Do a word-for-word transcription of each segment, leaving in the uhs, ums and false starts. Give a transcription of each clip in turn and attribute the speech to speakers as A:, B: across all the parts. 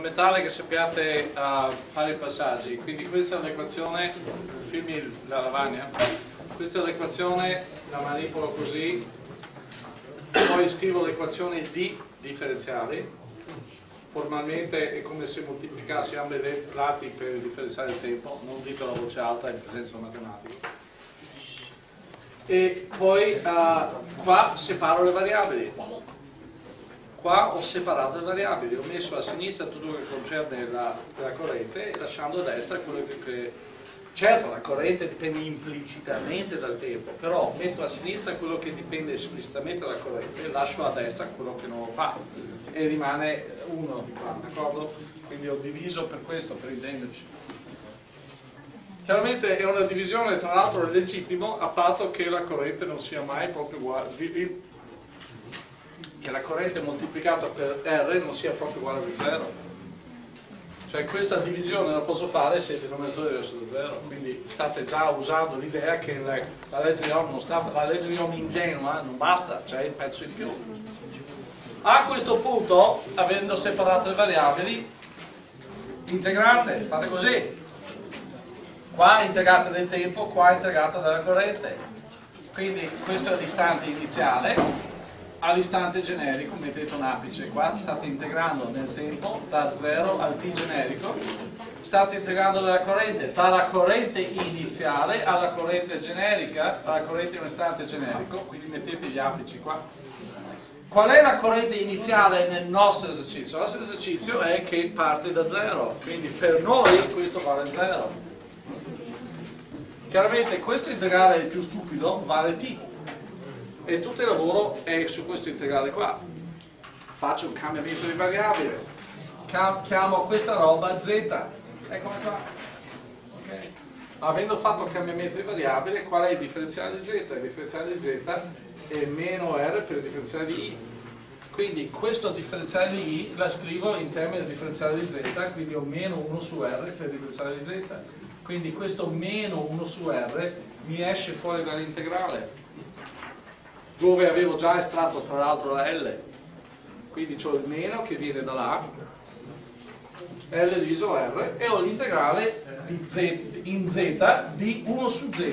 A: fondamentale che sappiate uh, fare i passaggi. Quindi questa è l'equazione, filmi la lavagna, questa è l'equazione, la manipolo così, poi scrivo l'equazione di differenziali, formalmente è come se moltiplicassi ambi i lati per il differenziale del tempo, non ditelo a voce alta in presenza matematica. E poi uh, qua separo le variabili. Qua ho separato le variabili, ho messo a sinistra tutto quello che concerne la, la corrente e lasciando a destra quello che... Certo, la corrente dipende implicitamente dal tempo, però metto a sinistra quello che dipende esplicitamente dalla corrente e lascio a destra quello che non lo fa. E rimane uno di qua, d'accordo? Quindi ho diviso per questo, per intenderci. Chiaramente è una divisione, tra l'altro, legittimo, a patto che la corrente non sia mai proprio uguale, che la corrente moltiplicata per R non sia proprio uguale a zero. Cioè questa divisione la posso fare se il denominatore deve essere zero, quindi state già usando l'idea che la, la legge di Ohm non sta, la legge di Ohm ingenua non basta, c'è il pezzo in più. A questo punto, avendo separato le variabili, integrate, fate così. Qua integrate del tempo, qua integrate della corrente. Quindi questo è l'istante iniziale. All'istante generico mettete un apice, qua state integrando nel tempo da zero al t generico, state integrando la corrente dalla corrente iniziale alla corrente generica, alla corrente in un istante generico, quindi mettete gli apici qua. Qual è la corrente iniziale nel nostro esercizio? Il nostro esercizio è che parte da zero, quindi per noi questo vale zero. Chiaramente questo integrale più stupido vale t. E tutto il lavoro è su questo integrale qua. Faccio un cambiamento di variabile, chiamo questa roba z, eccola qua. Okay. Avendo fatto un cambiamento di variabile, qual è il differenziale di z? Il differenziale di z è meno r per il differenziale di i. Quindi questo differenziale di i la scrivo in termini di differenziale di z, quindi ho meno uno su r per il differenziale di z. Quindi questo meno uno su r mi esce fuori dall'integrale, dove avevo già estratto tra l'altro la L, quindi ho il meno che viene da là, L diviso R, e ho l'integrale di z, in z di uno su z.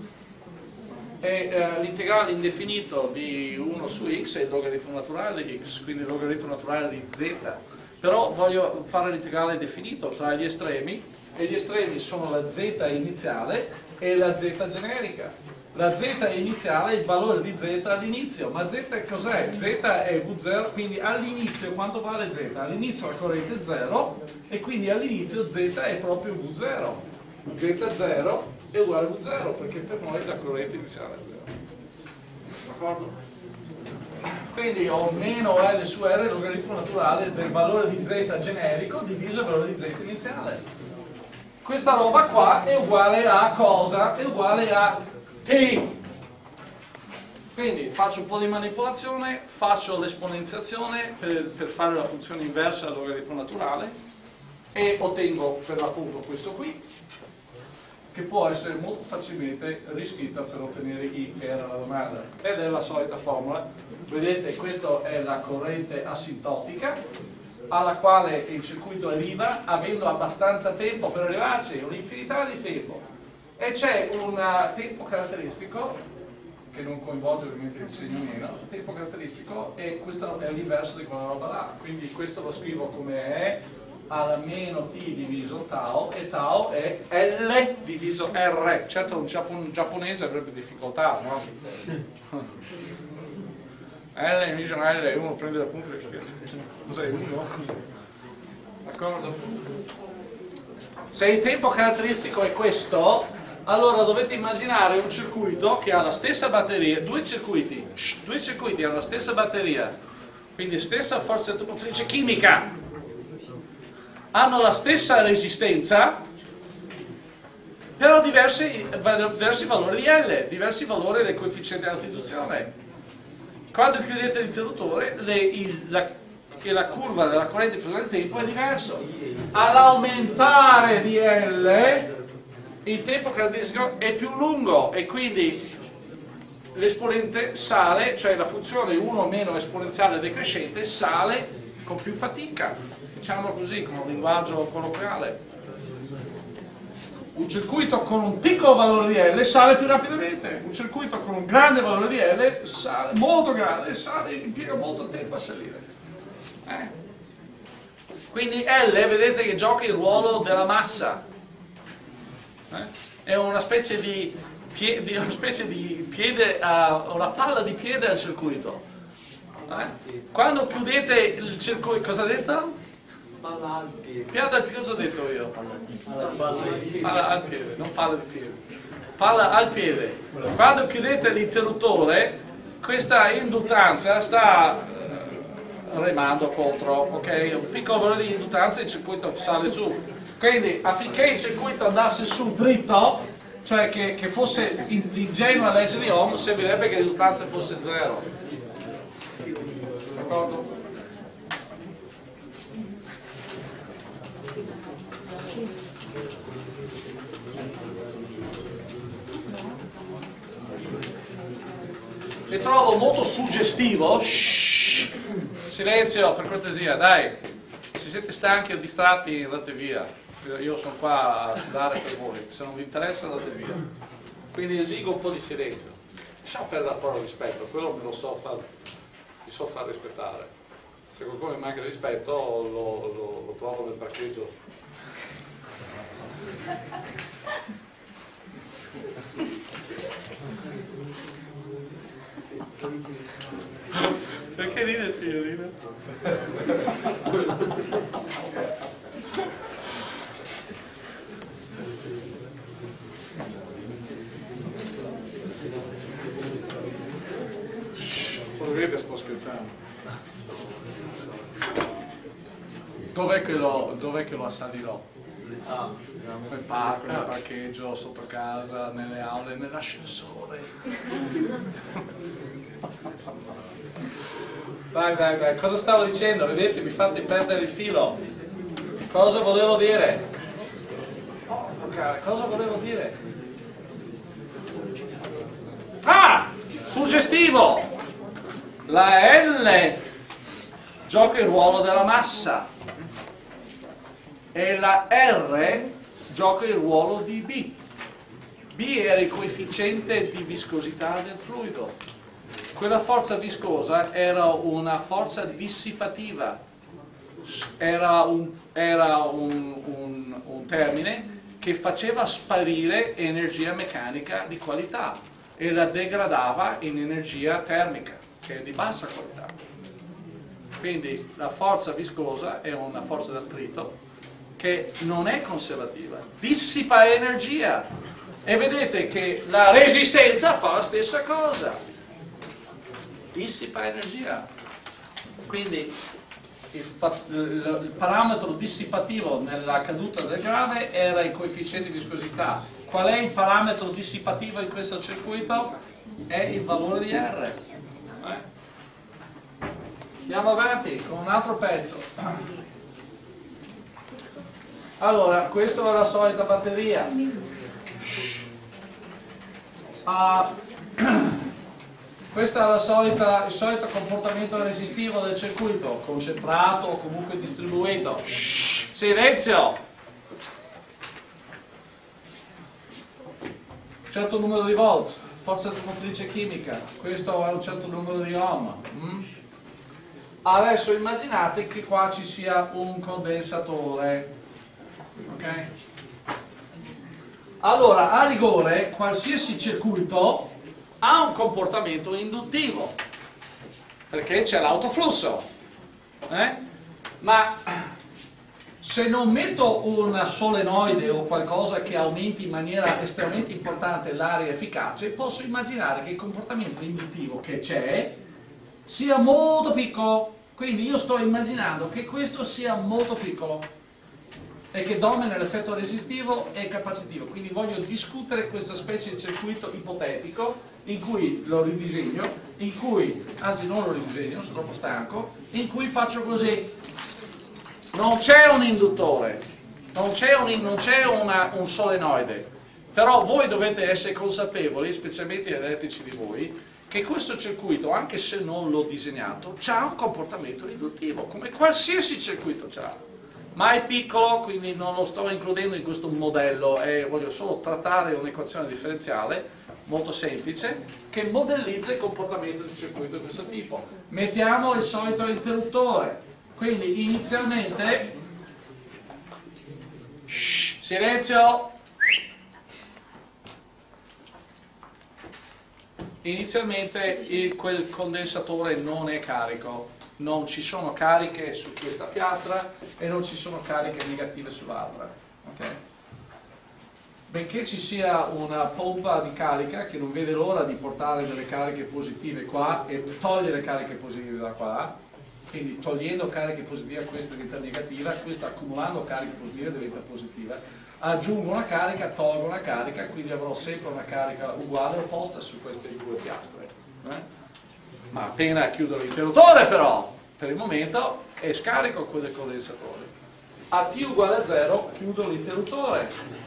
A: E eh, l'integrale indefinito di uno su x è il logaritmo naturale di x, quindi il logaritmo naturale di z. Però voglio fare l'integrale definito tra gli estremi, e gli estremi sono la z iniziale e la z generica. La z iniziale è il valore di z all'inizio, ma z cos'è? Z è v zero, quindi all'inizio quanto vale z? All'inizio la corrente è zero e quindi all'inizio z è proprio v zero. z zero è uguale a v zero perché per noi la corrente iniziale è zero. D'accordo? Quindi ho meno L su R, il logaritmo naturale del valore di z generico diviso il valore di z iniziale. Questa roba qua è uguale a cosa? È uguale a t. Quindi faccio un po' di manipolazione, faccio l'esponenziazione per, per fare la funzione inversa al logaritmo naturale e ottengo per l'appunto questo qui, che può essere molto facilmente riscritta per ottenere i, che era la domanda, ed è la solita formula. Vedete, questa è la corrente asintotica alla quale il circuito arriva avendo abbastanza tempo per arrivarci, un'infinità di tempo. E c'è un tempo caratteristico che non coinvolge ovviamente il segno meno, il tempo caratteristico e questo è l'inverso di quella roba là, quindi questo lo scrivo come è alla meno t diviso tau e tau è L diviso R. Certo un, giappon un giapponese avrebbe difficoltà, no? L diviso L, uno prende da punto e cos'è uno? D'accordo? Se il tempo caratteristico è questo, allora dovete immaginare un circuito che ha la stessa batteria, due circuiti, shh, due circuiti hanno la stessa batteria, quindi stessa forza motrice chimica, hanno la stessa resistenza, però diversi, diversi valori di L, diversi valori del coefficiente di sostituzione. Quando chiudete l'interruttore, le, il, la, che la curva della corrente in funzione del tempo è diverso. All'aumentare di L, il tempo caratteristico è più lungo e quindi l'esponente sale, cioè la funzione uno meno esponenziale decrescente sale con più fatica, diciamo così, con un linguaggio colloquiale. Un circuito con un piccolo valore di L sale più rapidamente, un circuito con un grande valore di L sale molto grande, sale, impiega molto tempo a salire. Eh? Quindi L, vedete che gioca il ruolo della massa. Eh? È una specie di, pie di, una specie di piede, uh, una palla di piede al circuito. Eh? Quando chiudete il circuito, cosa ha detto?
B: Palla al piede.
A: Piada al piede, cosa ho detto io? Palla al piede, non palla di piede. Palla al piede. Quando chiudete l'interruttore, questa induttanza sta eh, remando contro, ok? Un piccolo valore di induttanza e il circuito sale su. Quindi affinché il circuito andasse su dritto, cioè che, che fosse ingenua legge di Ohm, servirebbe che l'induttanza fosse zero. D'accordo? E trovo molto suggestivo, shh, silenzio per cortesia, dai, se siete stanchi o distratti andate via, io sono qua a sudare per voi, se non vi interessa andate via, quindi esigo un po' di silenzio, lasciamo perdere un po' il rispetto, quello me lo so far, mi so far rispettare, se qualcuno mi manca di rispetto lo, lo, lo trovo nel parcheggio. Perché ride signorina? Vedete, sto scherzando. Dov'è che lo, dov'è che lo assalirò?
B: Ah,
A: Nel parco, nel parcheggio, sotto casa, nelle aule, nell'ascensore. Dai, dai, dai, cosa stavo dicendo? Vedete, mi fate perdere il filo. Cosa volevo dire? Oh, cara, cosa volevo dire? Ah! Suggestivo! La L gioca il ruolo della massa e la R gioca il ruolo di B. B era il coefficiente di viscosità del fluido. Quella forza viscosa era una forza dissipativa, era un, era un, un, un termine che faceva sparire energia meccanica di qualità e la degradava in energia termica, che è di bassa qualità. Quindi la forza viscosa è una forza d'attrito che non è conservativa, dissipa energia. E vedete che la resistenza fa la stessa cosa, dissipa energia. Quindi il, il, il parametro dissipativo nella caduta del grave era il coefficiente di viscosità. Qual è il parametro dissipativo in questo circuito? È il valore di R. Eh? Andiamo avanti con un altro pezzo. Allora, questa è la solita batteria. Uh, questo è la solita, il solito comportamento resistivo del circuito, concentrato o comunque distribuito. Shhh, silenzio! Un certo numero di volt, forza motrice chimica, questo ha un certo numero di ohm. Mm? Adesso immaginate che qua ci sia un condensatore, ok? Allora, a rigore, qualsiasi circuito ha un comportamento induttivo, perché c'è l'autoflusso, eh? Ma se non metto un solenoide o qualcosa che aumenti in maniera estremamente importante l'area efficace, posso immaginare che il comportamento induttivo che c'è sia molto piccolo. Quindi io sto immaginando che questo sia molto piccolo e che domina l'effetto resistivo e capacitivo. Quindi voglio discutere questa specie di circuito ipotetico in cui lo ridisegno, in cui, anzi non lo ridisegno, sono troppo stanco, in cui faccio così. Non c'è un induttore, non c'è un, non c'è una, un solenoide, però voi dovete essere consapevoli, specialmente gli elettrici di voi, che questo circuito, anche se non l'ho disegnato, ha un comportamento induttivo, come qualsiasi circuito ha. Ma è piccolo, quindi non lo sto includendo in questo modello, e voglio solo trattare un'equazione differenziale molto semplice che modellizza il comportamento di un circuito di questo tipo. Mettiamo il solito interruttore, quindi inizialmente, shh, silenzio, inizialmente il, quel condensatore non è carico, non ci sono cariche su questa piastra e non ci sono cariche negative sull'altra, okay? Benché ci sia una pompa di carica che non vede l'ora di portare delle cariche positive qua e togliere cariche positive da qua, quindi togliendo cariche positive a questa diventa negativa, questa accumulando cariche positive diventa positiva, aggiungo una carica, tolgo una carica, quindi avrò sempre una carica uguale o opposta su queste due piastre, eh? Ma appena chiudo l'interruttore però, per il momento è scarico quello del condensatore. A T uguale a zero chiudo l'interruttore.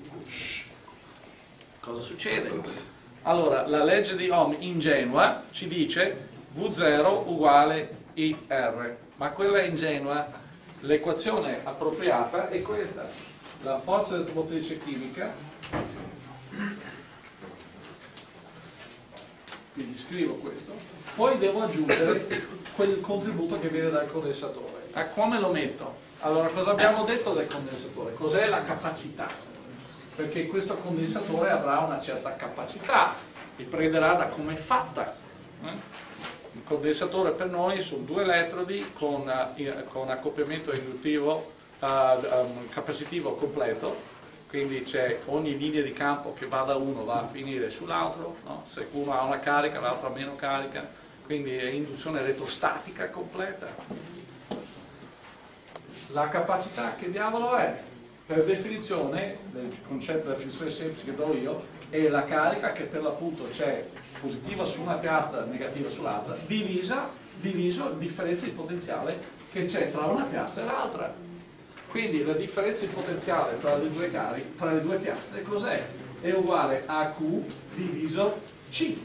A: Cosa succede? Allora, la legge di Ohm ingenua ci dice V zero uguale I R, ma quella ingenua, l'equazione appropriata è questa. La forza motrice chimica, quindi scrivo questo, poi devo aggiungere quel contributo che viene dal condensatore. A come lo metto? Allora, cosa abbiamo detto del condensatore? Cos'è la capacità? Perché questo condensatore avrà una certa capacità, dipenderà da come è fatta. Il condensatore per noi sono due elettrodi con, con accoppiamento induttivo uh, um, capacitivo completo, quindi c'è ogni linea di campo che va da uno va a finire sull'altro, no? Se uno ha una carica l'altro ha meno carica, quindi è induzione elettrostatica completa. La capacità che diavolo è? Per definizione, il concetto della definizione semplice che do io, è la carica che per l'appunto c'è positiva su una piastra e negativa sull'altra, divisa, diviso la differenza di potenziale che c'è tra una piastra e l'altra. Quindi la differenza di potenziale tra le due, cariche, tra le due piastre cos'è? È uguale a Q diviso C.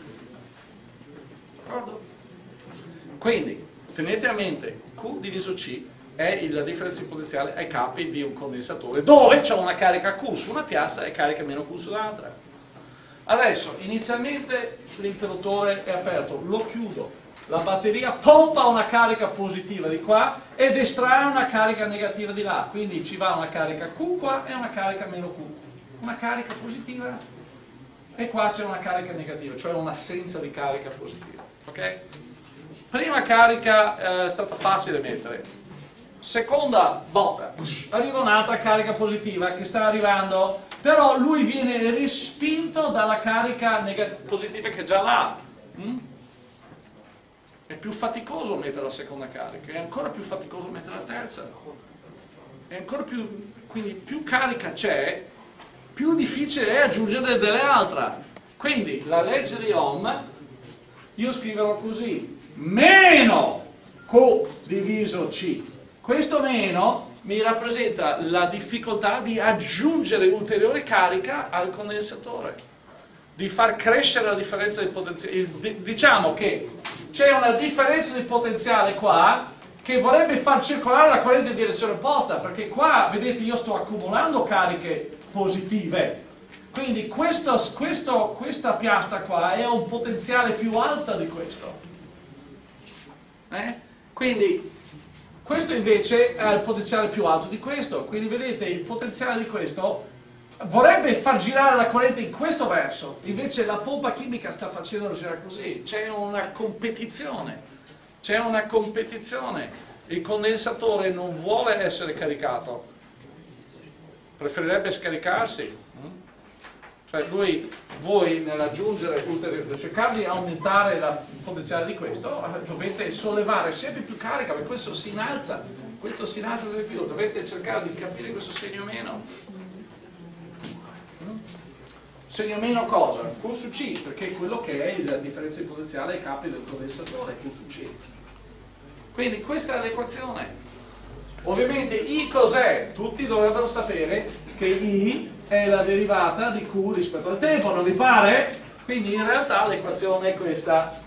A: D'accordo? Quindi tenete a mente Q diviso C è la differenza di potenziale ai capi di un condensatore dove c'è una carica Q su una piastra e carica meno Q sull'altra. Adesso inizialmente l'interruttore è aperto, lo chiudo, la batteria pompa una carica positiva di qua ed estrae una carica negativa di là, quindi ci va una carica Q qua e una carica meno Q, una carica positiva e qua c'è una carica negativa, cioè un'assenza di carica positiva, ok? Prima carica eh, è stata facile mettere. Seconda botta, arriva un'altra carica positiva che sta arrivando, però lui viene respinto dalla carica positiva che già l'ha. Mm? È più faticoso mettere la seconda carica, è ancora più faticoso mettere la terza. È ancora più, quindi più carica c'è, più difficile è aggiungere delle altre. Quindi la legge di Ohm, io scriverò così, meno Q diviso C. Questo meno mi rappresenta la difficoltà di aggiungere ulteriore carica al condensatore, di far crescere la differenza di potenziale. Diciamo che c'è una differenza di potenziale qua che vorrebbe far circolare la corrente in direzione opposta, perché qua, vedete, io sto accumulando cariche positive. Quindi questo, questo, questa piastra qua è un potenziale più alta di questo. Eh? Quindi questo invece ha il potenziale più alto di questo, quindi vedete il potenziale di questo vorrebbe far girare la corrente in questo verso, invece la pompa chimica sta facendo girare così, c'è una competizione, c'è una competizione, il condensatore non vuole essere caricato, preferirebbe scaricarsi, cioè lui, voi nell'aggiungere ulteriore, cercare di aumentare il potenziale di questo, dovete sollevare sempre più carica, perché questo si innalza, questo si innalza sempre più, dovete cercare di capire questo segno meno. Segno meno cosa? Q su C, perché è quello che è la differenza di potenziale ai capi del condensatore, Q su C. Quindi questa è l'equazione. Ovviamente I cos'è? Tutti dovrebbero sapere che I è la derivata di Q rispetto al tempo, non vi pare? Quindi in realtà l'equazione è questa.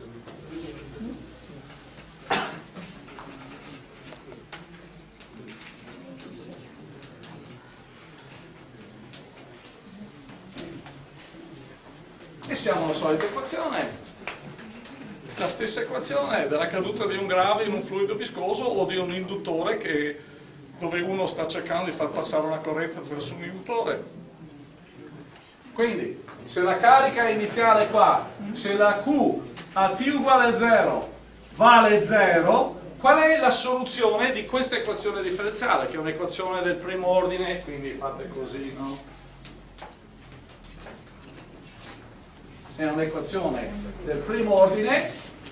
A: E siamo alla solita equazione, la stessa equazione della caduta di un grave in un fluido viscoso o di un induttore che, dove uno sta cercando di far passare una corrente attraverso un induttore. Quindi, se la carica iniziale qua, se la Q a t uguale a zero vale zero, qual è la soluzione di questa equazione differenziale, che è un'equazione del primo ordine, quindi fate così, no? È un'equazione del primo ordine,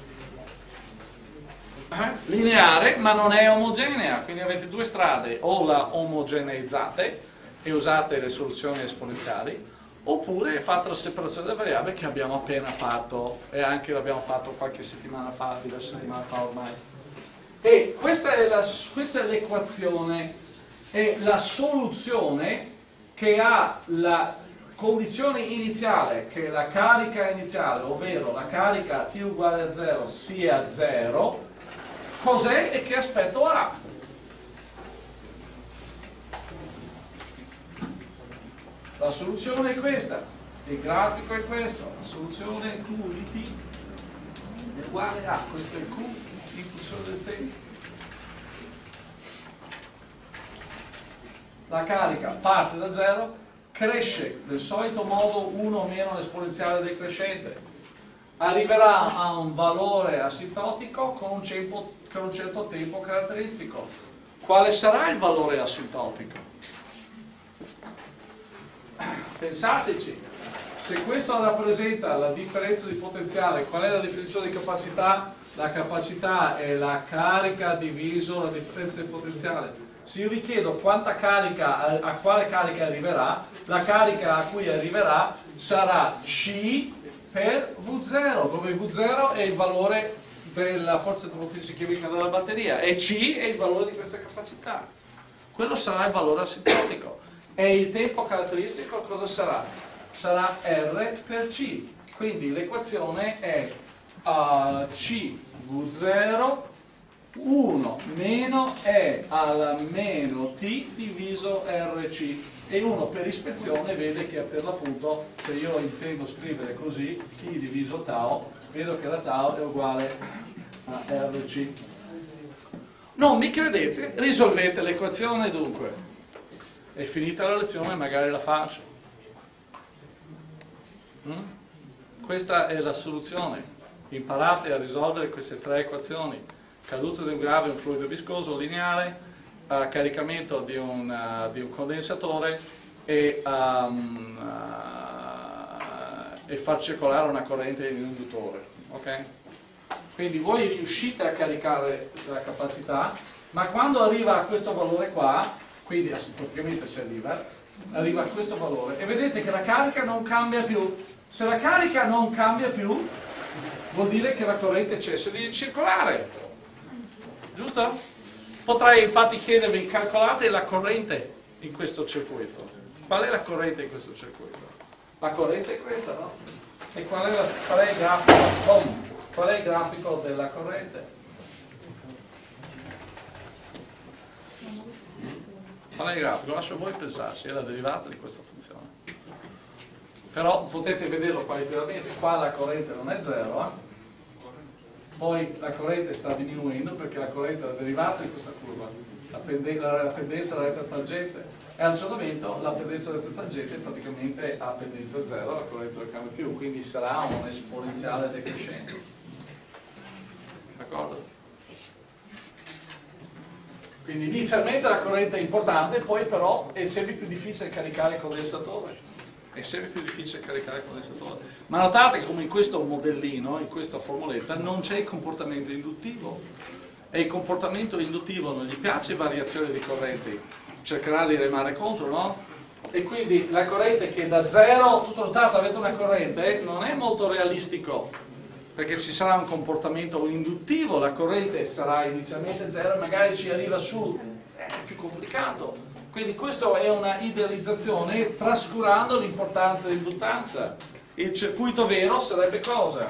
A: eh, lineare, ma non è omogenea, quindi avete due strade: o la omogeneizzate e usate le soluzioni esponenziali, oppure fate la separazione delle variabili che abbiamo appena fatto, e anche l'abbiamo fatto qualche settimana fa, diverse settimane fa ormai. E questa è la, questa è l'equazione, è la soluzione che ha la condizione iniziale, che la carica iniziale, ovvero la carica t uguale a zero sia zero, cos'è e che aspetto ha? La soluzione è questa, il grafico è questo, la soluzione Q di t è uguale a, questo è Q, l'inpulsore del tempo. La carica parte da zero, cresce nel solito modo uno meno l'esponenziale decrescente, arriverà a un valore asintotico con un, tempo, con un certo tempo caratteristico. Quale sarà il valore asintotico? Pensateci, se questo rappresenta la differenza di potenziale, qual è la definizione di capacità? La capacità è la carica diviso la differenza di potenziale. Se io vi chiedo quanta carica, a, a quale carica arriverà, la carica a cui arriverà sarà C per V zero, dove V zero è il valore della forza motrice chimica della batteria e C è il valore di questa capacità. Quello sarà il valore asintotico. E il tempo caratteristico cosa sarà? Sarà R per C. Quindi l'equazione è uh, C V zero uno meno E alla meno T diviso R C, e uno per ispezione vede che per l'appunto, se io intendo scrivere così, T diviso tau, vedo che la tau è uguale a R C. Non mi credete? Risolvete l'equazione dunque. È finita la lezione, magari la faccio. Mm? Questa è la soluzione. Imparate a risolvere queste tre equazioni: caduta di un grave in un fluido viscoso lineare, uh, caricamento di un, uh, di un condensatore e, um, uh, e far circolare una corrente in un induttore. Okay? Quindi voi riuscite a caricare la capacità, ma quando arriva a questo valore qua, quindi asintoticamente si arriva, arriva a questo valore, e vedete che la carica non cambia più. Se la carica non cambia più, vuol dire che la corrente cessa di circolare. Giusto? Potrei infatti chiedervi: calcolate la corrente in questo circuito. Qual è la corrente in questo circuito? La corrente è questa, no? E qual è, la, qual è il grafico? Boom. Qual è il grafico della corrente? Qual è il grafico? Lascio a voi pensarci, è la derivata di questa funzione. Però potete vederlo qualitativamente, qua la corrente non è zero, eh? Poi la corrente sta diminuendo perché la corrente è la derivata di questa curva, la, pende la pendenza della retta tangente, e a un certo momento la pendenza della retta tangente praticamente ha pendenza zero, la corrente non cambia più, quindi sarà un esponenziale decrescente. D'accordo? Quindi inizialmente la corrente è importante, poi però è sempre più difficile caricare il condensatore. È sempre più difficile caricare il condensatore. Ma notate che come in questo modellino, in questa formuletta, non c'è il comportamento induttivo. E il comportamento induttivo non gli piace variazione di correnti, cercherà di remare contro, no? E quindi la corrente che da zero, tutto notato, avete una corrente, non è molto realistico, perché ci sarà un comportamento induttivo, la corrente sarà inizialmente zero e magari ci arriva su, è più complicato. Quindi questa è una idealizzazione trascurando l'importanza dell'induttanza. Il circuito vero sarebbe cosa?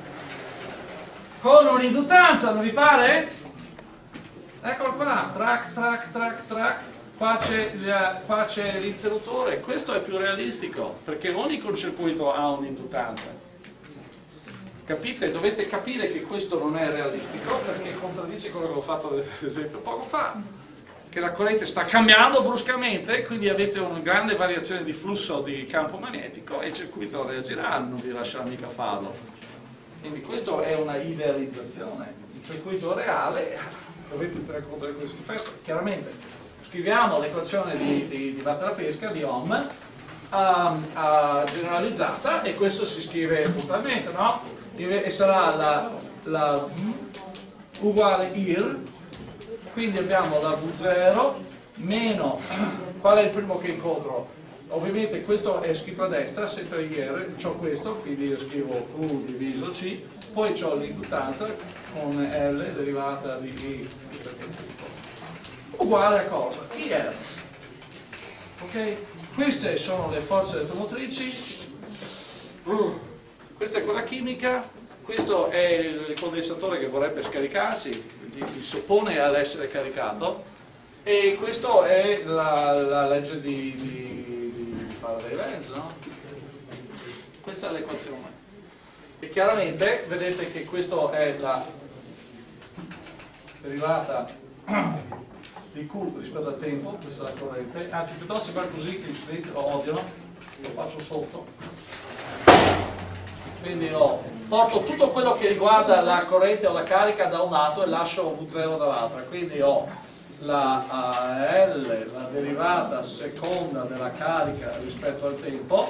A: Con un'induttanza, non vi pare? Eccolo qua, track, track, track, track, qua c'è l'interruttore, questo è più realistico, perché ogni cortocircuito ha un'induttanza. Capite? Dovete capire che questo non è realistico, perché contraddice quello che ho fatto ad esempio poco fa, che la corrente sta cambiando bruscamente, quindi avete una grande variazione di flusso di campo magnetico e il circuito reagirà, non vi lascerà mica farlo. Quindi questo è una idealizzazione. Il circuito reale, dovete tenere conto di questo effetto. Chiaramente scriviamo l'equazione di, di, di batte la pesca, di Ohm, uh, uh, generalizzata, e questo si scrive totalmente, no? E sarà la, la V uguale I R, quindi abbiamo la V zero meno, qual è il primo che incontro? Ovviamente questo è scritto a destra, sempre I R, ho questo, quindi io scrivo U diviso C, poi ho l'induttanza con L derivata di I uguale a cosa? I R. Ok? Queste sono le forze elettromotrici. Questa è quella chimica, questo è il condensatore che vorrebbe scaricarsi, si soppone ad essere caricato, e questa è la, la legge di, di, di Faraday-Lenz, no? Questa è l'equazione. E chiaramente vedete che questa è la derivata di Q rispetto al tempo, questa è la corrente, anzi piuttosto si fa così che gli studenti lo odiano, lo faccio sotto. Quindi oh, porto tutto quello che riguarda la corrente o la carica da un lato e lascio V zero dall'altra, quindi ho la A L, la derivata seconda della carica rispetto al tempo,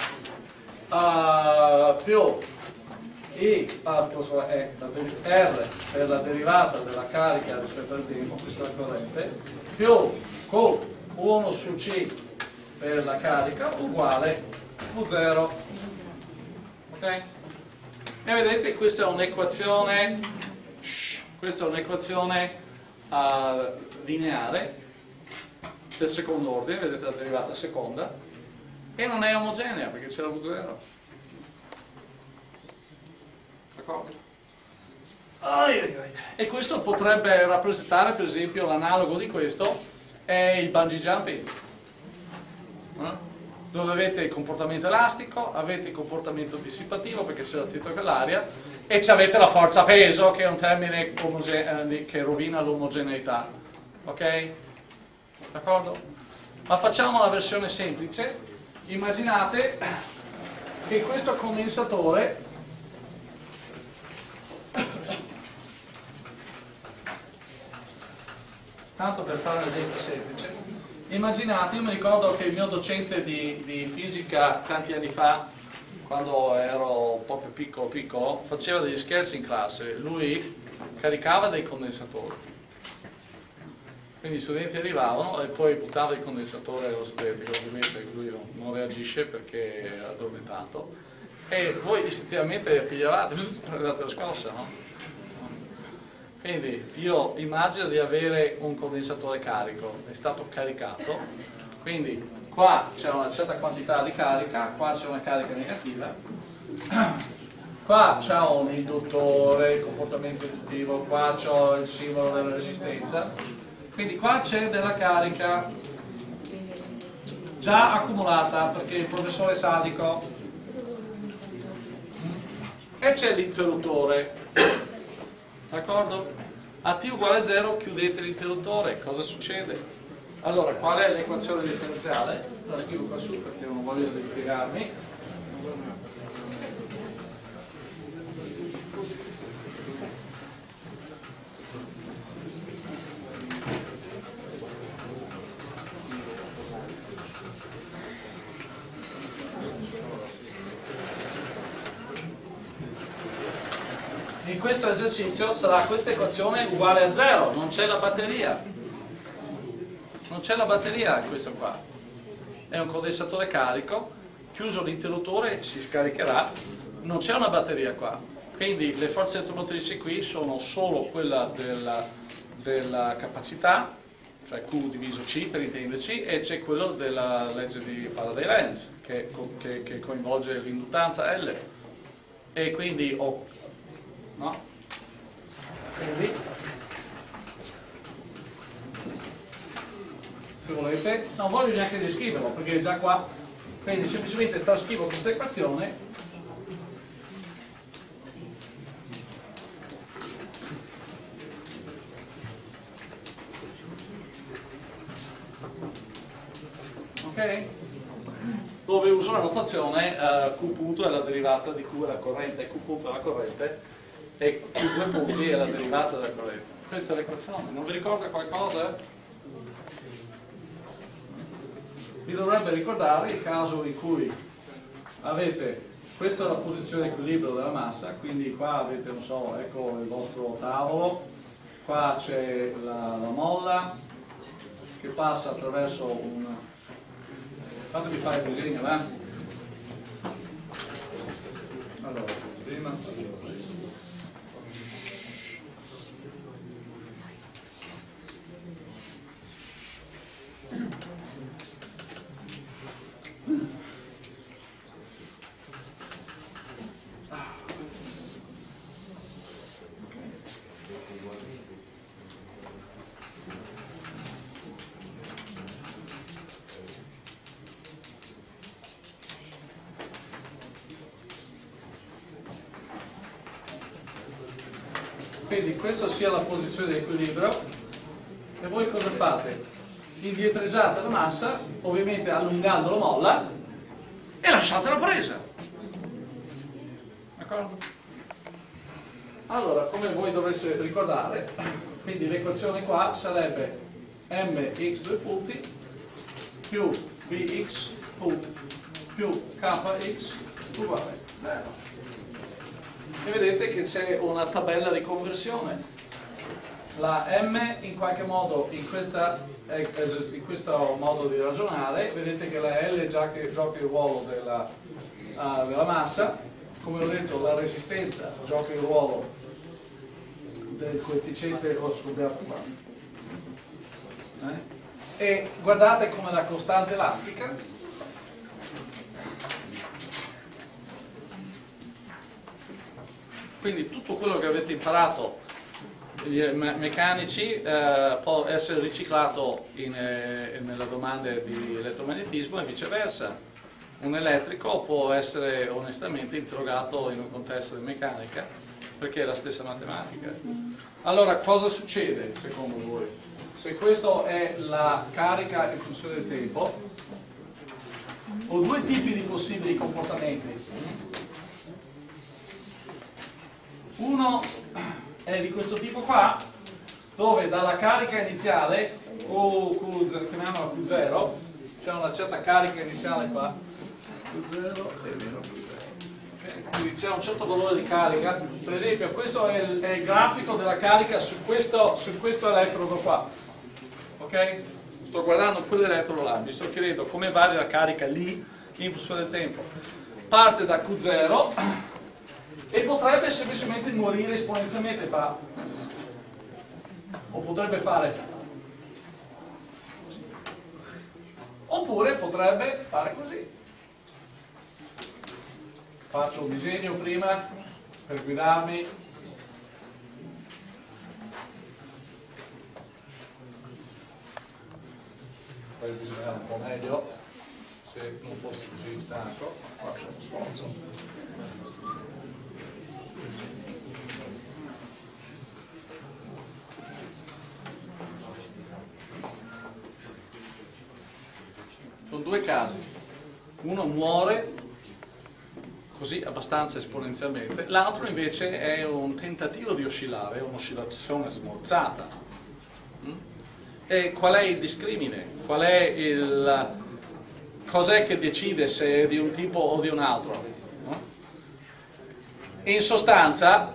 A: uh, più I, uh, è, R per la derivata della carica rispetto al tempo, questa è la corrente, più Q uno su C per la carica uguale V zero. Okay. E vedete, questa è un'equazione questa è un'equazione uh, lineare del secondo ordine, vedete la derivata seconda, e non è omogenea perché c'è la V zero. D'accordo? E questo potrebbe rappresentare, per esempio, l'analogo di questo è il bungee jumping, eh? Dove avete il comportamento elastico, avete il comportamento dissipativo perché c'è l'attrito con l'aria, e avete la forza peso, che è un termine che rovina l'omogeneità. Ok? D'accordo? Ma facciamo la versione semplice. Immaginate che questo condensatore tanto per fare un esempio semplice, immaginate, io mi ricordo che il mio docente di, di fisica tanti anni fa, quando ero un po' più piccolo piccolo, faceva degli scherzi in classe. Lui caricava dei condensatori, quindi gli studenti arrivavano e poi buttava il condensatore allo studente, che ovviamente lui non, non reagisce perché è addormentato, e voi istintivamente pigliavate, prendete la scossa, no? Quindi io immagino di avere un condensatore carico, è stato caricato, quindi qua c'è una certa quantità di carica, qua c'è una carica negativa, qua c'è un induttore, il comportamento induttivo, qua c'ho il simbolo della resistenza, quindi qua c'è della carica già accumulata perché il professore è sadico, e c'è l'interruttore. D'accordo? A t uguale a zero chiudete l'interruttore, cosa succede? Allora, qual è l'equazione differenziale? La scrivo qua su perché non voglio spiegarmi. In questo esercizio sarà questa equazione uguale a zero, non c'è la batteria, non c'è la batteria in questo qua, è un condensatore carico, chiuso l'interruttore si scaricherà, non c'è una batteria qua, quindi le forze elettromotrici qui sono solo quella della, della capacità cioè Q diviso C per intenderci, e c'è quello della legge di Faraday-Lenz che, che, che coinvolge l'induttanza L, e quindi ho, no? Quindi, se volete, non voglio neanche descriverlo perché è già qua, quindi semplicemente trascrivo questa equazione. Ok? Dove uso la notazione uh, Q punto è la derivata di Q è la corrente, Q punto è la corrente e Q due punti è la derivata della corrente. Questa è l'equazione, non vi ricorda qualcosa? Vi dovrebbe ricordare il caso in cui avete, questa è la posizione di equilibrio della massa, quindi qua avete, non so, ecco il vostro tavolo, qua c'è la, la molla che passa attraverso un... fatemi fare il disegno, eh? Allora, prima... Quindi questa sia la posizione di equilibrio e voi cosa fate? Indietreggiate la massa, ovviamente allungando la molla, e lasciate la presa. D'accordo? Allora, come voi dovreste ricordare, quindi l'equazione qua sarebbe mx due punti più bx punti più kx uguale zero. E vedete che c'è una tabella di conversione. La m in qualche modo in, questa, in questo modo di ragionare, vedete che la L già che gioca il ruolo della, uh, della massa, come ho detto la resistenza gioca il ruolo del coefficiente, ho scoperto qua, eh? E guardate come la costante elastica quindi tutto quello che avete imparato gli meccanici eh, può essere riciclato in, eh, nella domanda di elettromagnetismo e viceversa. Un elettrico può essere onestamente interrogato in un contesto di meccanica perché è la stessa matematica. Allora cosa succede secondo voi? Se questa è la carica in funzione del tempo, ho due tipi di possibili comportamenti. Uno è di questo tipo qua, dove dalla carica iniziale, Q, Q, chiamiamola Q zero, c'è una certa carica iniziale qua, Q zero e meno Q zero. Okay? Quindi c'è un certo valore di carica, per esempio questo è il, è il grafico della carica su questo, su questo elettrodo qua. Ok? Sto guardando quell'elettrodo là, mi sto chiedendo come varia la carica lì in funzione del tempo. Parte da Q zero e potrebbe semplicemente morire esponenzialmente, fa, o potrebbe fare, oppure potrebbe fare così. Faccio un disegno prima per guidarmi. Poi bisogna un po' meglio, se non fossi così stanco, faccio uno sforzo. Sono due casi, uno muore così abbastanza esponenzialmente, l'altro invece è un tentativo di oscillare, è un'oscillazione smorzata. E qual è il discrimine? Qual è il cos'è che decide se è di un tipo o di un altro? In sostanza,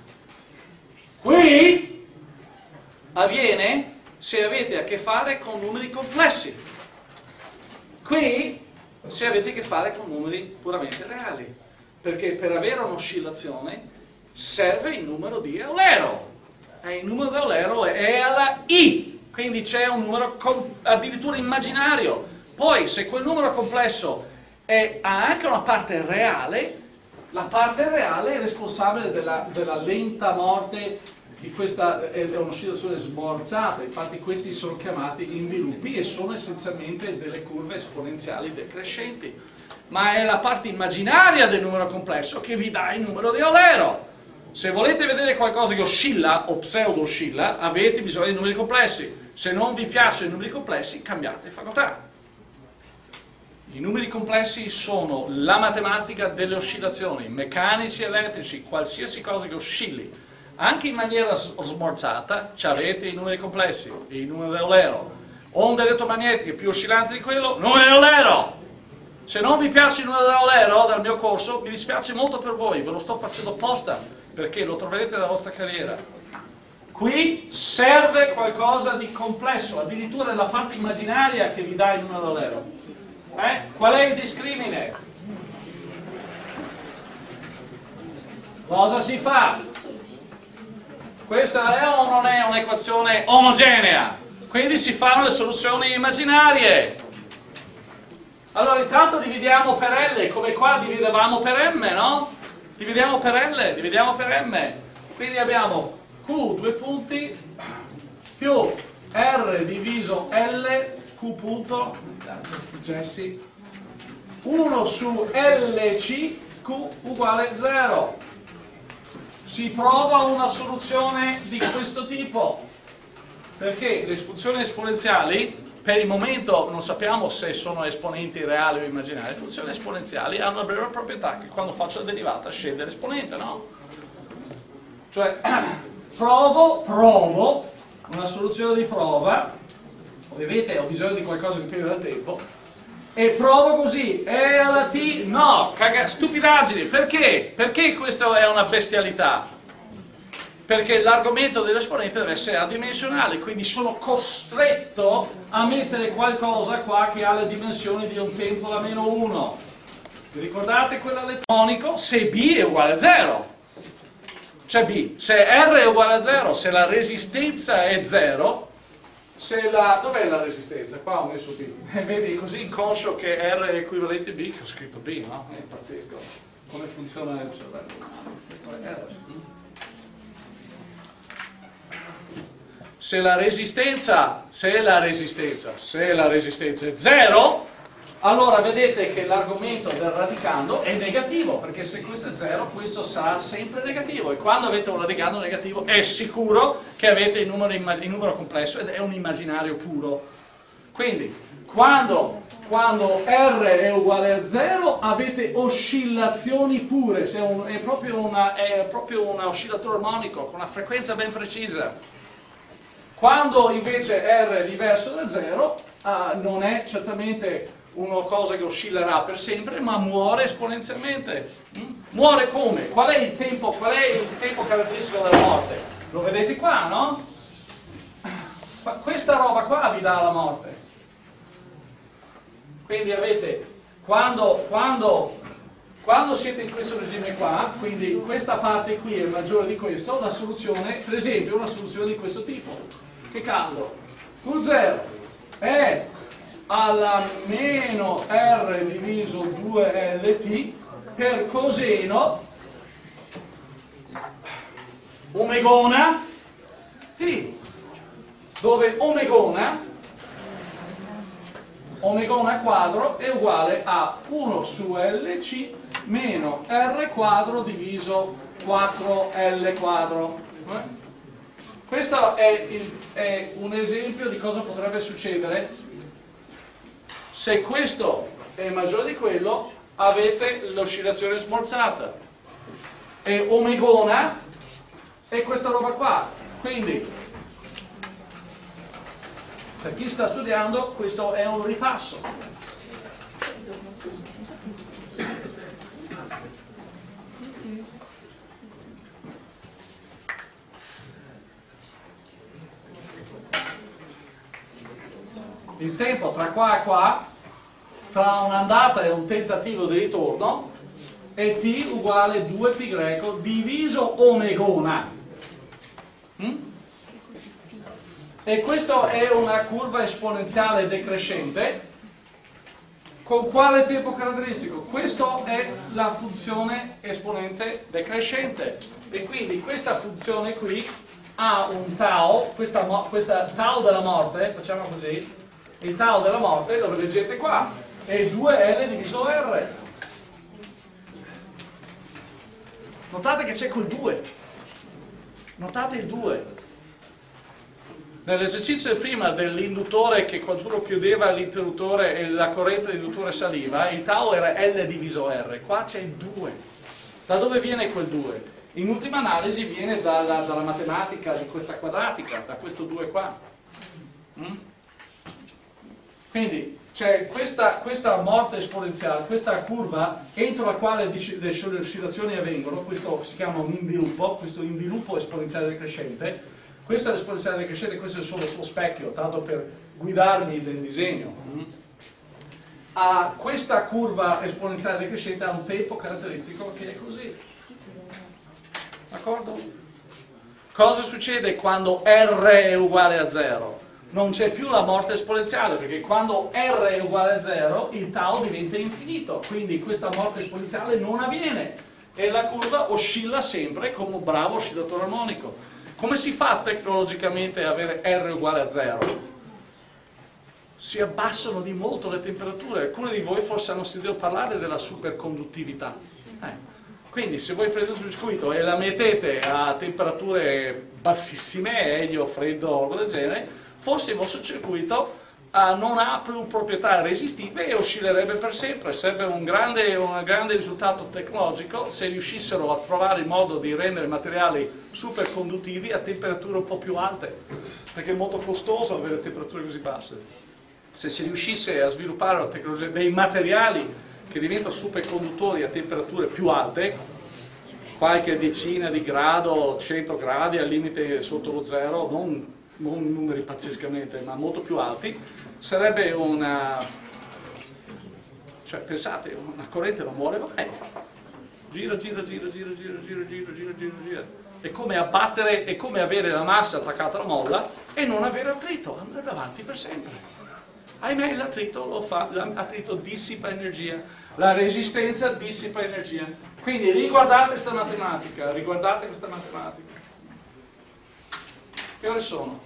A: qui avviene se avete a che fare con numeri complessi. Qui se avete a che fare con numeri puramente reali, perché per avere un'oscillazione serve il numero di Eulero, e il numero di Eulero è alla I, quindi c'è un numero addirittura immaginario. Poi se quel numero complesso è, ha anche una parte reale, la parte reale è responsabile della, della lenta morte di questa, è un'oscillazione smorzata, infatti questi sono chiamati inviluppi e sono essenzialmente delle curve esponenziali decrescenti, ma è la parte immaginaria del numero complesso che vi dà il numero di Eulero. Se volete vedere qualcosa che oscilla o pseudo oscilla, avete bisogno di numeri complessi. Se non vi piacciono i numeri complessi, cambiate facoltà. I numeri complessi sono la matematica delle oscillazioni, meccanici, elettrici, qualsiasi cosa che oscilli, anche in maniera smorzata, avete i numeri complessi, il numero di Eulero. Onde elettromagnetiche più oscillanti di quello, numero di Eulero! Se non vi piace il numero di Eulero dal mio corso, mi dispiace molto per voi, ve lo sto facendo apposta, perché lo troverete nella vostra carriera. Qui serve qualcosa di complesso, addirittura la parte immaginaria che vi dà il numero di Eulero. Eh? Qual è il discrimine? Cosa si fa? Questa è o non è un'equazione omogenea? Quindi si fanno le soluzioni immaginarie. Allora intanto dividiamo per L, come qua dividevamo per M, no? Dividiamo per L, dividiamo per M. Quindi abbiamo Q, due punti, più R diviso L, Q punto, Jesse, uno su L C, Q uguale zero. Si prova una soluzione di questo tipo, perché le funzioni esponenziali, per il momento non sappiamo se sono esponenti reali o immaginari, le funzioni esponenziali hanno la breve proprietà che quando faccio la derivata scende l'esponente, no? Cioè, provo, provo, una soluzione di prova, ovviamente ho bisogno di qualcosa che più del tempo, e provo così, e alla T, no, caga, stupidaggine, perché? Perché questa è una bestialità? Perché l'argomento dell'esponente deve essere adimensionale, quindi sono costretto a mettere qualcosa qua che ha le dimensioni di un tempo da meno uno. Vi ricordate quell'elettronico? Se B è uguale a zero, cioè B, se R è uguale a zero, se la resistenza è zero, se la... dov'è la resistenza? Qua ho messo B, e vedi, è così inconscio che R è equivalente a B che ho scritto B, no? È pazzesco, come funziona il cervello. Questo è R. Se la resistenza, se la resistenza, se la resistenza è zero, allora vedete che l'argomento del radicando è negativo, perché se questo è zero, questo sarà sempre negativo, e quando avete un radicando negativo è sicuro che avete il numero, il numero complesso ed è un immaginario puro. Quindi, quando, quando R è uguale a zero, avete oscillazioni pure, se un, è, proprio una, è proprio un oscillatore armonico con una frequenza ben precisa. Quando invece R è diverso da zero, ah, non è certamente una cosa che oscillerà per sempre, ma muore esponenzialmente. Mm? Muore come? Qual è il tempo, qual è il tempo caratteristico della morte? Lo vedete qua, no? Questa roba qua vi dà la morte. Quindi avete, quando, quando, quando siete in questo regime qua, quindi questa parte qui è maggiore di questo, la soluzione, per esempio, una soluzione di questo tipo. Che cambio? Q zero è alla meno R diviso due L T per coseno omegona T, dove omegona omegona quadro è uguale a uno su L C meno R quadro diviso quattro L quadro. Questo è, il, è un esempio di cosa potrebbe succedere se questo è maggiore di quello, avete l'oscillazione smorzata, è omegona e questa roba qua. Quindi per chi sta studiando questo è un ripasso. Il tempo tra qua e qua, tra un'andata e un tentativo di ritorno, è t uguale due pi greco diviso omegona. Mm? e questa è una curva esponenziale decrescente. Con quale tempo caratteristico? Questa è la funzione esponente decrescente e quindi questa funzione qui ha un tau, questa, questa tau della morte, facciamo così, il tau della morte lo leggete qua, è due L diviso R. Notate che c'è quel due, notate il due. Nell'esercizio prima dell'induttore che qualcuno chiudeva l'interruttore e la corrente dell'induttore saliva, il tau era L diviso R, qua c'è il due. Da dove viene quel due? In ultima analisi viene dalla, dalla matematica di questa quadratica, da questo due qua. Mm? Quindi c'è questa, questa morte esponenziale, questa curva entro la quale le oscillazioni avvengono, questo si chiama un inviluppo, questo inviluppo esponenziale decrescente. Questa è l'esponenziale decrescente, questo è solo il suo specchio, tanto per guidarmi nel disegno. A questa curva esponenziale decrescente ha un tempo caratteristico che è così. D'accordo? Cosa succede quando R è uguale a zero? Non c'è più la morte esponenziale, perché quando R è uguale a zero il tau diventa infinito, quindi questa morte esponenziale non avviene e la curva oscilla sempre come un bravo oscillatore armonico. Come si fa tecnologicamente a avere R uguale a zero? Si abbassano di molto le temperature. Alcuni di voi forse hanno sentito parlare della superconduttività. Eh. Quindi se voi prendete un circuito e la mettete a temperature bassissime, elio, freddo o roba del genere, forse il vostro circuito Uh, non ha più proprietà resistive e oscillerebbe per sempre. Sarebbe un grande, un grande risultato tecnologico se riuscissero a trovare il modo di rendere materiali superconduttivi a temperature un po' più alte, perché è molto costoso avere temperature così basse. Se si riuscisse a sviluppare la tecnologia dei materiali che diventano superconduttori a temperature più alte, qualche decina di grado, cento gradi al limite sotto lo zero, non, non numeri pazzescamente, ma molto più alti, sarebbe una, cioè pensate, una corrente non muore mai, gira, gira, gira, gira, gira, gira, gira, gira, gira, gira, è come abbattere, è come avere la massa attaccata alla molla e non avere attrito, andrebbe avanti per sempre. Ahimè l'attrito lo fa, l'attrito dissipa energia, la resistenza dissipa energia, quindi riguardate questa matematica, riguardate questa matematica. Che ore sono?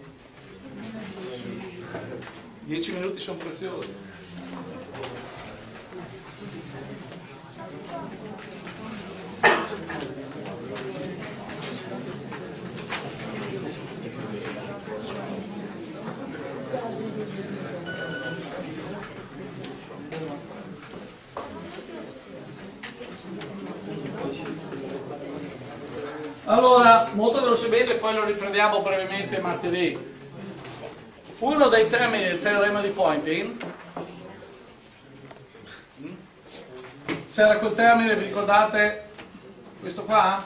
A: Dieci minuti sono preziosi. Allora, molto velocemente, poi lo riprendiamo brevemente martedì. Uno dei termini del teorema di Poynting, c'era quel termine, vi ricordate questo qua?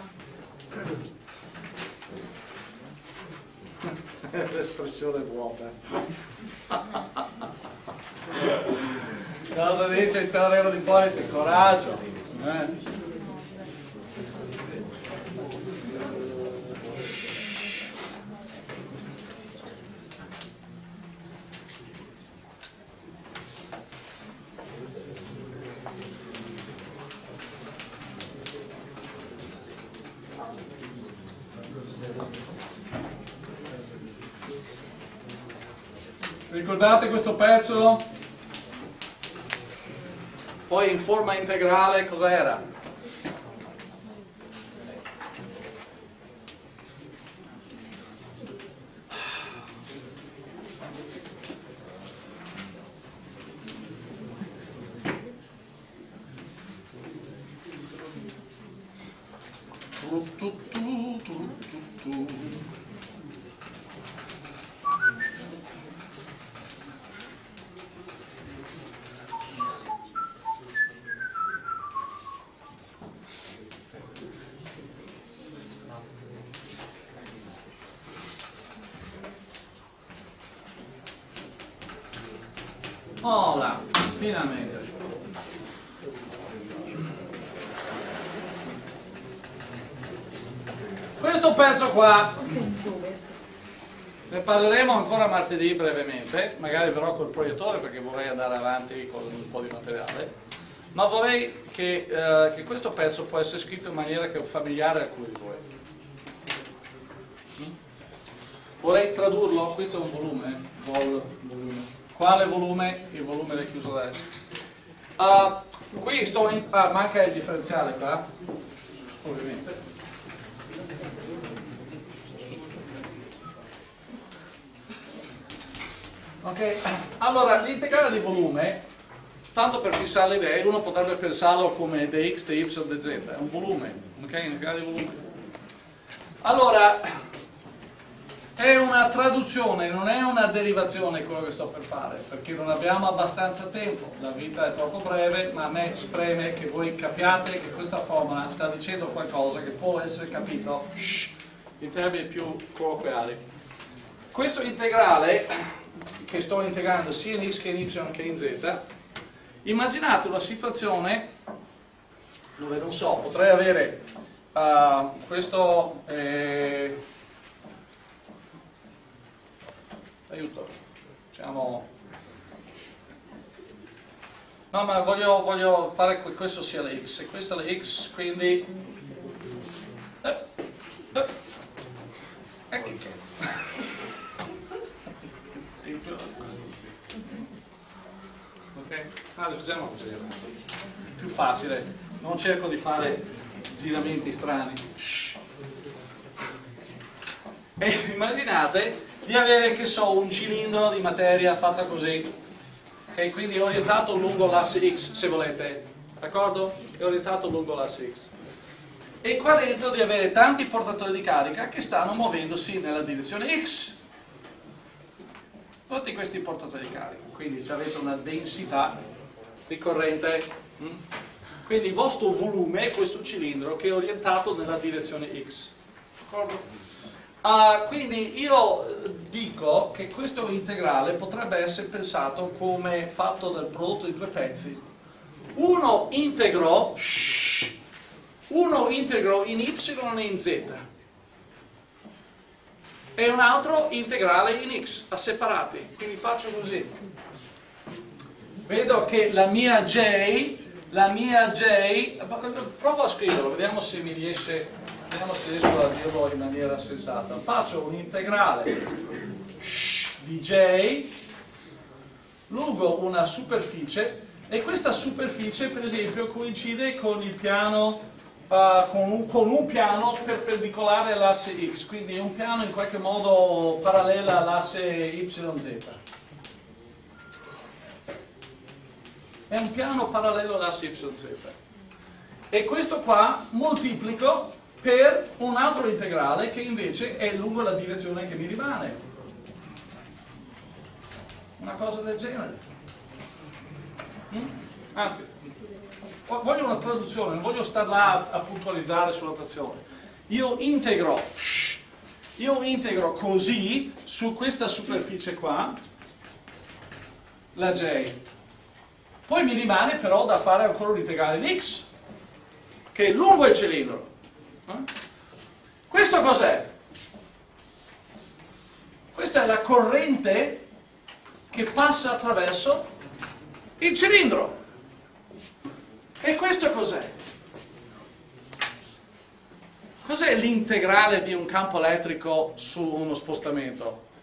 A: L'espressione vuota. Cosa dice il teorema di Poynting? Coraggio. Eh? Ricordate questo pezzo? Poi in forma integrale cos'era? Oh là, finalmente. Questo pezzo qua Ne parleremo ancora martedì brevemente, magari verrò col proiettore perché vorrei andare avanti con un po' di materiale, ma vorrei che, eh, che questo pezzo può essere scritto in maniera che è familiare a alcuni di voi. Vorrei tradurlo, questo è un volume, vol, volume. Quale volume? Il volume del chiuso adesso. Uh, qui sto in, ah, manca il differenziale qua, ovviamente. Ok, allora l'integrale di volume, tanto per fissare le idee, uno potrebbe pensarlo come dx, dy, dz, è un volume, ok? Integrale di volume. Allora, è una traduzione, non è una derivazione quello che sto per fare, perché non abbiamo abbastanza tempo, la vita è troppo breve, ma a me spreme che voi capiate che questa formula sta dicendo qualcosa che può essere capito shh, in termini più colloquiali. Questo integrale che sto integrando sia in x che in y che in z, immaginate una situazione dove, non so, potrei avere uh, questo eh, aiuto, diciamo no, ma voglio, voglio fare che questo sia la x e questa è la x, quindi eh, eh, eh, che cazzo. Ok? Allora facciamo così, più facile, non cerco di fare giramenti strani. Shhh. E immaginate di avere, che so, un cilindro di materia fatta così, ok? Quindi orientato lungo l'asse x, se volete, d'accordo? È orientato lungo l'asse x. E qua dentro di avere tanti portatori di carica che stanno muovendosi nella direzione x. Tutti questi portatori di carica, quindi avete una densità di corrente, quindi il vostro volume è questo cilindro che è orientato nella direzione x. Uh, quindi io dico che questo integrale potrebbe essere pensato come fatto dal prodotto di due pezzi. Uno integro, shh, uno integro in y e in z. E un altro integrale in x, a separati, quindi faccio così. Vedo che la mia j, la mia j, provo a scriverlo, vediamo se mi riesce, vediamo se riesco a dirlo in maniera sensata. Faccio un integrale di j lungo una superficie e questa superficie per esempio coincide con il piano Uh, con, un, con un piano perpendicolare all'asse x, quindi è un piano in qualche modo parallelo all'asse y z. È un piano parallelo all'asse y z. E questo qua moltiplico per un altro integrale che invece è lungo la direzione che mi rimane. Una cosa del genere. Mm? Anzi, voglio una traduzione, non voglio stare là a puntualizzare sulla trazione. Io integro, shh, io integro così su questa superficie qua la j. Poi mi rimane però da fare ancora un integrale in x, che è lungo il cilindro. Eh? Questo cos'è? Questa è la corrente che passa attraverso il cilindro. E questo cos'è? Cos'è l'integrale di un campo elettrico su uno spostamento?